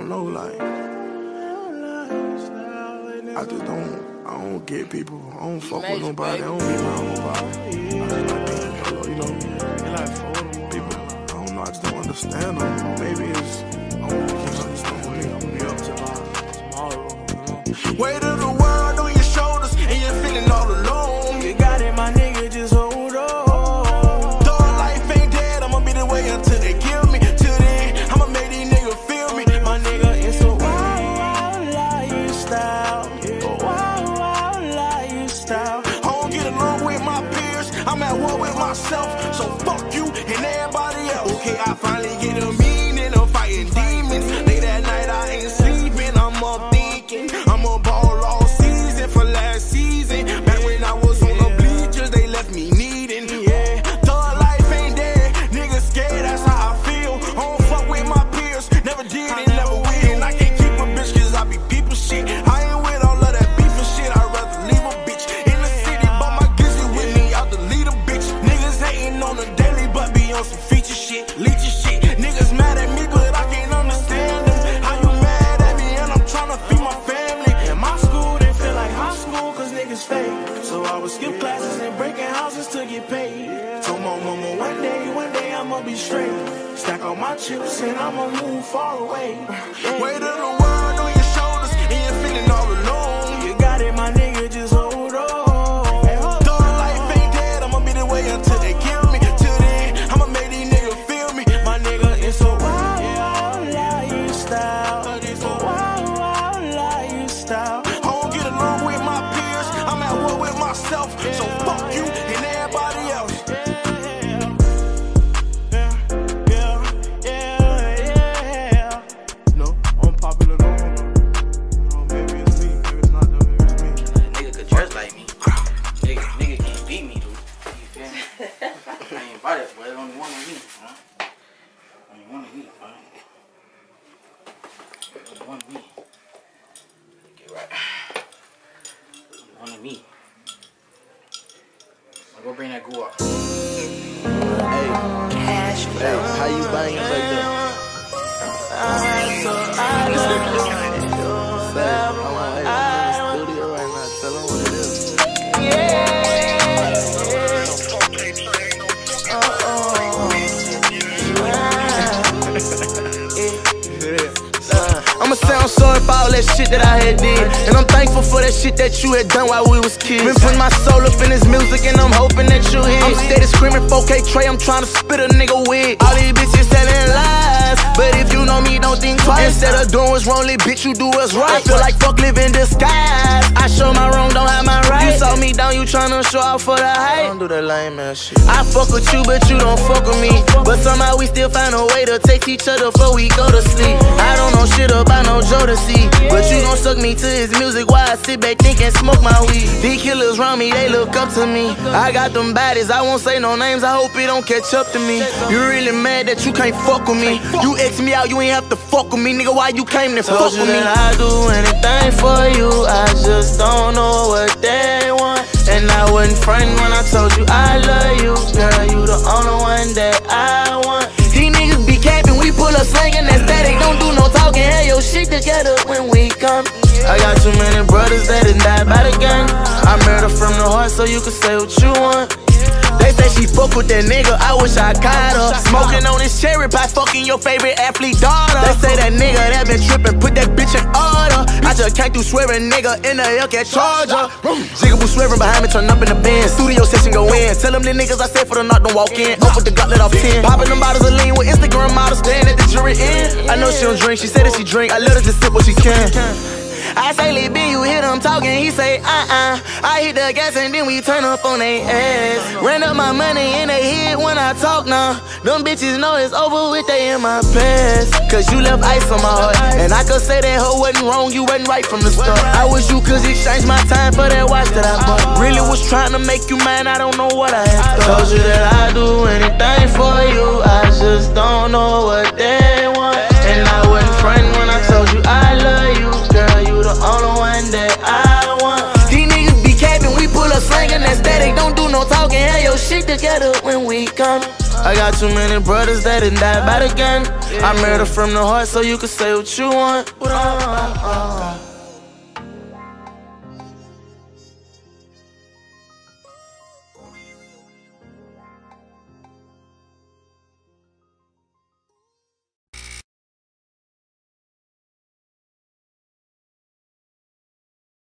don't know, like, I don't get people. I don't fuck with nobody. I don't be around nobody. I just like being hello, you know. People, I don't know, I just don't understand them. Maybe it's, I don't can't understand me. I'm gonna be up tomorrow, you know. Weight of the world on your shoulders, and you're feeling all alone. You got it, my nigga, just hold on. Though life ain't dead, I'ma be the way until they kill me. Till then, I'ma make these niggas feel me. My nigga, it's a wild lifestyle. I don't get along with my peers, I'm at war with myself. So fuck you and everybody else. Okay, I finally get a meaning of fighting demons. Late at night, I ain't sleeping, I'm up thinking I'm a ball all season for last season. Back when I was on the bleachers, they left me needing. Yeah, thug life ain't dead, niggas scared, that's how I feel. I don't fuck with my peers, never did and never will. I can't keep a bitch cause I be people shit. I ain't with all of that beef and shit, I'd rather leave a bitch in the city, but my glizzy with me, I'll delete a bitch. Niggas hating on the daily, but be on some feature shit, leechy shit. Niggas mad at me, but I can't understand them. How you mad at me and I'm trying to feed my family? In my school, they feel like high school cause niggas fake. So I would skip classes and breaking houses to get paid. Told my mama one day I'ma be straight. Stack all my chips and I'ma move far away. Weight of the world on your shoulders and you're feeling all alone. You got it, my nigga, just hold on. Though life ain't dead, I'ma be the way until they kill me. Till then, I'ma make these niggas feel me. My nigga, it's a wild lifestyle. It's a wild lifestyle. I don't get along with my peers, I'm at war with myself. So fuck you and everybody else. No, I'm popular, no. Maybe it's me, maybe it's not, though, maybe it's me. Nigga could dress like me. Nigga can't beat me, dude. You feel me? I ain't invited, but there's only one of me, huh? Only one of me, huh? Only one of me. Get right. Only one of me. I'll go bring that goo up. Hey, cash flow. How you banging like that? I'm in the studio right now. Tell them what it is. I'ma say I'm sorry for all that shit that I had did, and I'm thankful for that shit that you had done while we was kids. Been putting my soul up in this music and I'm hoping that you hear. I'm steady screaming 4K Trey, I'm trying to spit a nigga wig. All these bitches telling lies, but if you know me, don't think twice. Instead of doing what's wrong, little bitch, you do what's right. I feel like fuck live in disguise. I show my wrong, don't have my right. You saw me down, you tryna show off for the hype. Don't do that lame ass shit. I fuck with you, but you don't fuck with me. But somehow we still find a way to text each other before we go to sleep. I don't know shit about no Jodeci, but you gon' suck me to his music while I sit back think and smoke my weed. These killers round me, they look up to me. I got them baddies, I won't say no names, I hope it don't catch up to me. You really mad that you can't fuck with me? You X me out, you ain't have to fuck with me, nigga. Why you came to fuck with me? I do anything for you, I just don't know what they want. And I wasn't frightened when I told you I love you. Girl, you the only one that I want. These niggas be capping, we pull up slanging that static. Don't do no talking, have your shit together when we come. I got too many brothers that done died by the gun. I murder from the heart so you can say what you want. They say she fuck with that nigga, I wish I caught her. Smoking on this cherry pie, fucking your favorite athlete daughter. They say that nigga that been tripping, put that bitch in order. I just came through swearing, nigga, in the Hellcat Charger. Jigaboo swerving behind me, turn up in the Benz. Studio session go in. Tell them the niggas I said for the knock, don't walk in. Up with the gauntlet off 10. Popping them bottles of lean with Instagram models, staying at the jury end. I know she don't drink, she said that she drink, I let her just sip what she can. I say, Lil' B, you hear them talking, he say, I hit the gas and then we turn up on they ass. Ran up my money in they head when I talk now. Them bitches know it's over with, they in my past. Cause you left ice on my heart, and I could say that hoe wasn't wrong, you wasn't right from the start. I wish you could exchange my time for that watch that I bought. Really was trying to make you mine, I don't know what I had thought. Told you that I do anything for you, I just don't know what they want. And I wasn't frightened when I told you I love you. Girl, you the only one that I want. These niggas be capping, we pull up slanging that static. Don't do no talking, have your shit together when we come. I got too many brothers that done died by the gun. I murder from the heart, so you can say what you want.